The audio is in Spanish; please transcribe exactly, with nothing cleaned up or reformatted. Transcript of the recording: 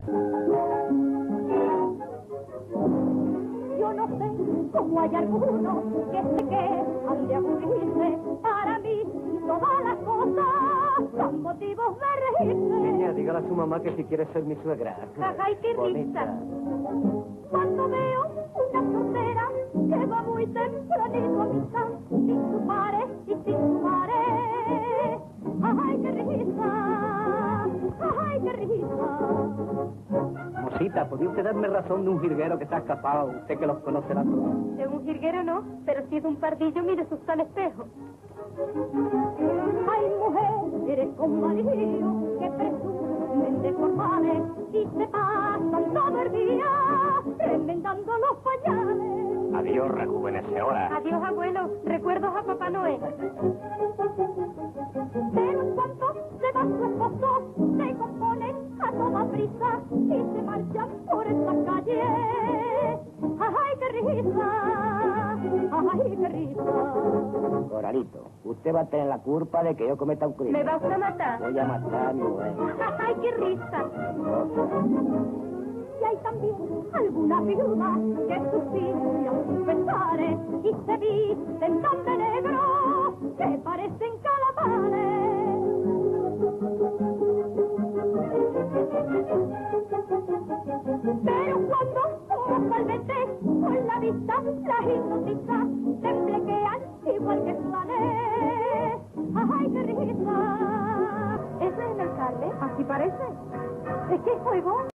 Yo no sé cómo hay algunos que se quejan de aburrirse. Para mí todas las cosas son motivos de reírse. Niña, dígale a su mamá que si quiere ser mi suegra. Ay, qué Bonita. risa. Cuando veo una soltera que va muy tempranito a misa, sin su padre y sin su madre. Ay, qué risa. Ay, qué risa. Mosita, ¿podría usted darme razón de un jirguero que se ha escapado? Usted que los conocerá todos. De un jirguero no, pero si es un pardillo, mire sus tan espejos. Hay mujeres con marido que presumen de formales y se pasan todo el día remendando los pañales. Adiós, rejuvenecedora. Adiós, abuelo. Recuerdos a Papá Noel. Pero en cuanto se va su esposo, se compone a toda prisa y se marchan por esta calle. ¡Ay, qué risa! ¡Ay, qué risa! Coralito, usted va a tener la culpa de que yo cometa un crimen. ¿Me vas a matar? Voy a matar a mi mujer. ¡Ay, qué risa! Y hay también algunas viudas que suspiran sus pesares y se visten tan de negro que parecen calamares. Pero cuando usualmente con la vista las hipnotiza, temblequean igual que flanes. ¡Ay, qué risa! ¿Ese es el alcalde? Así parece. ¿Es que es fuego?